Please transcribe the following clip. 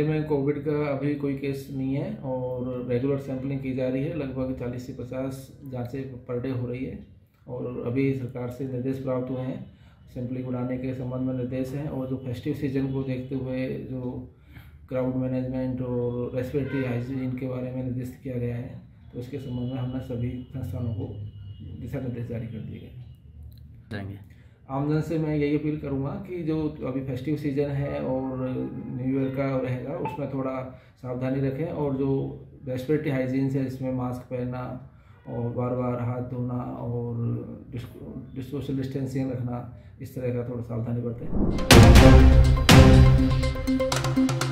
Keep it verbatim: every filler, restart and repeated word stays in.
ज़िले में कोविड का अभी कोई केस नहीं है और रेगुलर सैंपलिंग की जा रही है। लगभग चालीस से पचास जांचें पर डे हो रही है और अभी सरकार से निर्देश प्राप्त हुए हैं, सैंपलिंग बढ़ाने के संबंध में निर्देश हैं। और जो फेस्टिव सीजन को देखते हुए जो क्राउड मैनेजमेंट और रेस्पिरेटरी हाइजीन के बारे में निर्देश किया गया है, तो इसके संबंध में हमने सभी संस्थानों को दिशा निर्देश जारी कर दिए गए। आमजन से मैं यही अपील करूंगा कि जो अभी फेस्टिव सीजन है और न्यू ईयर का रहेगा, उसमें थोड़ा सावधानी रखें और जो रेस्पिरेटरी हाइजीन है, इसमें मास्क पहनना और बार बार हाथ धोना और सोशल डिस्टेंसिंग रखना, इस तरह का थोड़ा सावधानी बरतें।